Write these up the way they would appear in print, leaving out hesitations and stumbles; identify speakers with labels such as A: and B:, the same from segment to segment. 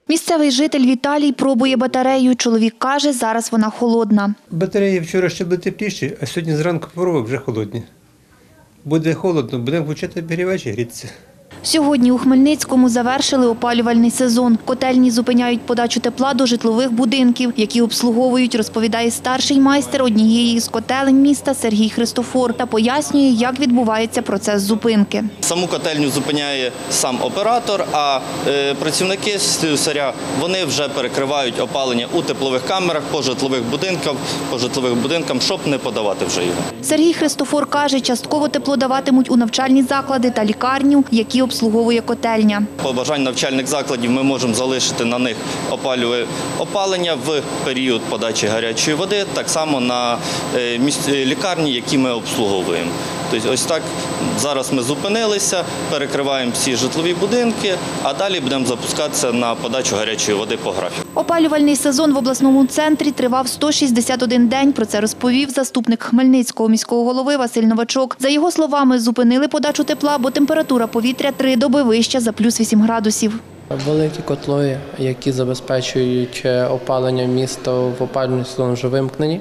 A: Місцевий житель Віталій пробує батарею. Чоловік каже, зараз вона холодна.
B: Батареї вчора ще були тепліші, а сьогодні зранку пробував, вже холодні. Буде холодно, будемо включати обігрівач і грітися.
A: Сьогодні у Хмельницькому завершили опалювальний сезон. Котельні зупиняють подачу тепла до житлових будинків, які обслуговують, розповідає старший майстер однієї з котелень міста Сергій Христофор та пояснює, як відбувається процес зупинки.
C: Саму котельню зупиняє сам оператор, а працівники слюсаря, вони вже перекривають опалення у теплових камерах по житлових будинкам, щоб не подавати вже його.
A: Сергій Христофор каже, частково тепло даватимуть у навчальні заклади та лікарню, які обслуговує котельня.
C: По бажанню навчальних закладів ми можемо залишити на них опалення в період подачі гарячої води, так само на лікарні, які ми обслуговуємо. Тобто ось так зараз ми зупинилися, перекриваємо всі житлові будинки, а далі будемо запускатися на подачу гарячої води по графіку.
A: Опалювальний сезон в обласному центрі тривав 161 день. Про це розповів заступник Хмельницького міського голови Василь Новачок. За його словами, зупинили подачу тепла, бо температура повітря 3 доби вища за плюс 8 градусів.
D: Великі котли, які забезпечують опалення міста в опалювальний сезон, вже вимкнені.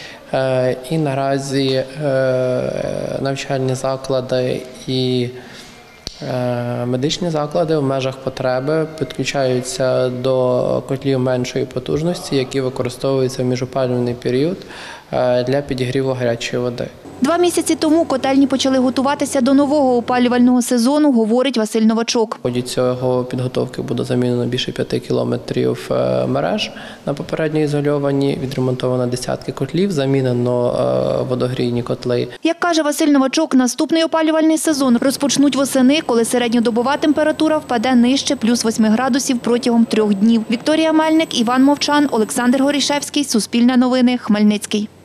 D: І наразі навчальні заклади і медичні заклади в межах потреби підключаються до котлів меншої потужності, які використовуються в міжопалювальний період для підігріву гарячої води.
A: 2 місяці тому котельні почали готуватися до нового опалювального сезону, говорить Василь Новачок.
D: В ході цього підготовки буде замінено більше 5 кілометрів мереж на попередньо ізольовані, відремонтовано десятки котлів, замінено водогрійні котли.
A: Як каже Василь Новачок, наступний опалювальний сезон розпочнуть восени, коли середньодобова температура впаде нижче плюс 8 градусів протягом 3 днів. Вікторія Мельник, Іван Мовчан, Олександр Горішевський, Суспільне новини, Хмельницький.